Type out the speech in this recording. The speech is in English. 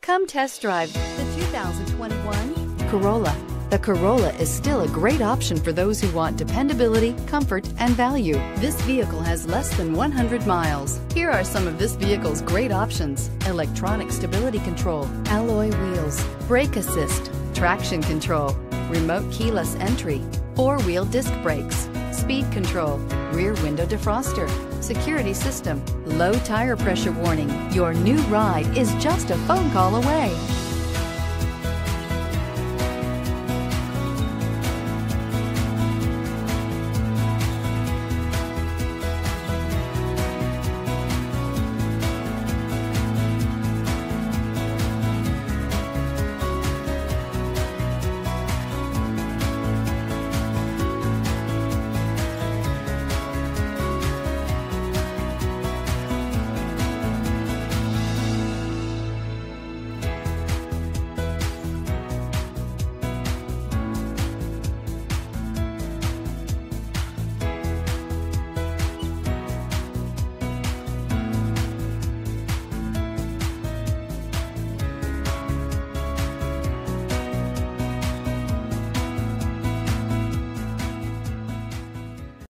Come test drive the 2021 Corolla. The Corolla is still a great option for those who want dependability, comfort, and value. This vehicle has less than 100 miles. Here are some of this vehicle's great options: electronic stability control, alloy wheels, brake assist, traction control, remote keyless entry, four-wheel disc brakes, speed control, rear window defroster, security system, low tire pressure warning. Your new ride is just a phone call away.